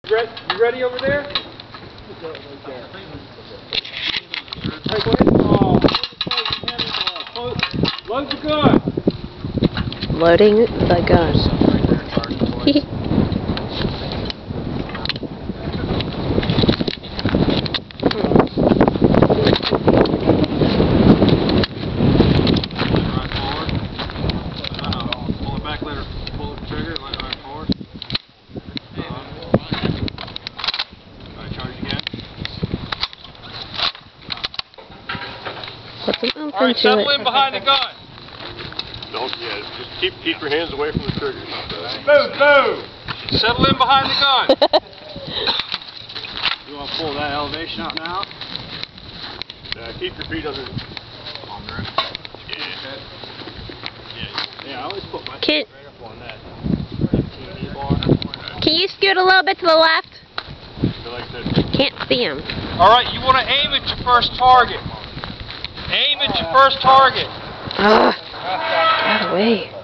You ready over there? Hey, go ahead. Load the gun. Loading the gun. Pull it back, let her pull the trigger, let it run forward. Charge again. Put some oomph Alright, into settle it. in behind the gun. Just keep your hands away from the trigger. Move! Settle in behind the gun. You want to pull that elevation out now? Keep your feet under. Yeah, I always put my Can, feet right up on that 15 bar. can you scoot a little bit to the left? Can't see him. Alright, you want to aim at your first target. Aim at your first target. Ugh. Get away.